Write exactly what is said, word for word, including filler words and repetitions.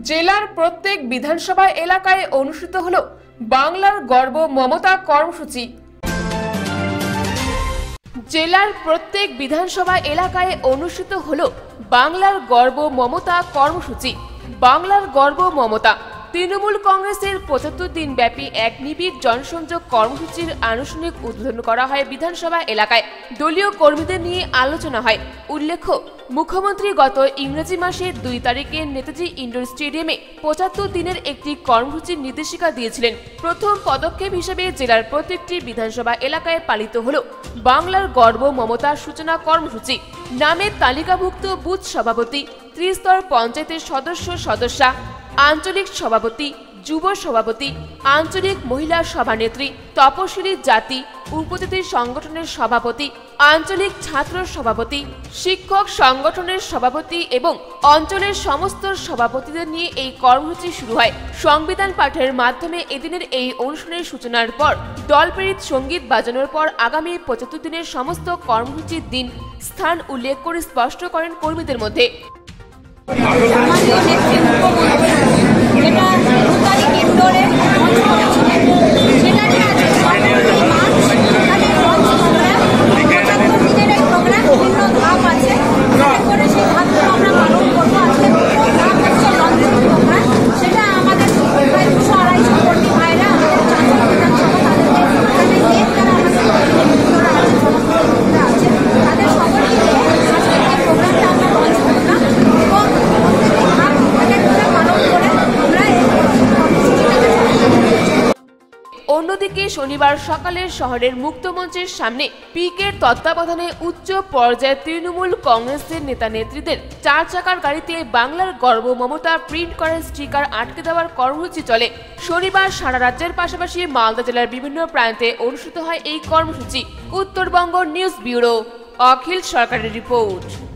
জেলার প্রত্যেক বিধানসভা এলাকায় অনুষ্ঠিত হলো বাংলার গর্ব মমতা কর্মসূচি। জেলার প্রত্যেক বিধানসভা এলাকায় অনুষ্ঠিত হলো বাংলার গর্ব মমতা কর্মসূচি। বাংলার গর্ব মমতা তৃণমূল কংগ্রেসের পঁচাত্তর দিন ব্যাপী এক নিবিড় জনসংযোগ কর্মসূচির আনুষ্ঠানিক উদ্বোধন করা হয় বিধানসভা এলাকায়। দলীয় কর্মীদের নিয়ে আলোচনা হয়। উল্লেখ্য, মুখ্যমন্ত্রী গত ইংরেজি মাসের দুই তারিখে নেতাজি ইন্ডোর স্টেডিয়ামে পঁচাত্তর দিনের একটি কর্মসূচির নির্দেশিকা দিয়েছিলেন। প্রথম পদক্ষেপ হিসেবে জেলার প্রত্যেকটি বিধানসভা এলাকায় পালিত হল বাংলার গর্ব মমতা সূচনা কর্মসূচি। নামে তালিকাভুক্ত বুথ সভাপতি, ত্রিস্তর পঞ্চায়েতের সদস্য সদস্যা, আঞ্চলিক সভাপতি, যুব সভাপতি, আঞ্চলিক মহিলা সভানেত্রী, তপশিলি জাতি উপজাতি সংগঠনের সভাপতি, আঞ্চলিক ছাত্র সভাপতি, শিক্ষক সংগঠনের সভাপতি এবং অঞ্চলের সমস্ত সভাপতিদের নিয়ে এই কর্মসূচি শুরু হয়। সংবিধান পাঠের মাধ্যমে এদিনের এই অনুষ্ঠানের সূচনার পর দলপ্রেরিত সঙ্গীত বাজানোর পর আগামী পঁচাত্তর দিনের সমস্ত কর্মসূচির দিন স্থান উল্লেখ করে স্পষ্ট করেন কর্মীদের মধ্যে। অন্যদিকে শনিবার সকালে শহরের মুক্তমঞ্চের সামনে পিকের তত্ত্বাবধানে উচ্চ পর্যায়ের তৃণমূল কংগ্রেসের নেতা নেত্রীদের চার চাকার গাড়িতে বাংলার গর্ব মমতা প্রিন্ট করা স্টিকার আটকে দেওয়ার কর্মসূচি চলে। শনিবার সারা রাজ্যের পাশাপাশি মালদা জেলার বিভিন্ন প্রান্তে অনুষ্ঠিত হয় এই কর্মসূচি। উত্তরবঙ্গ নিউজ ব্যুরো, অখিল সরকারের রিপোর্ট।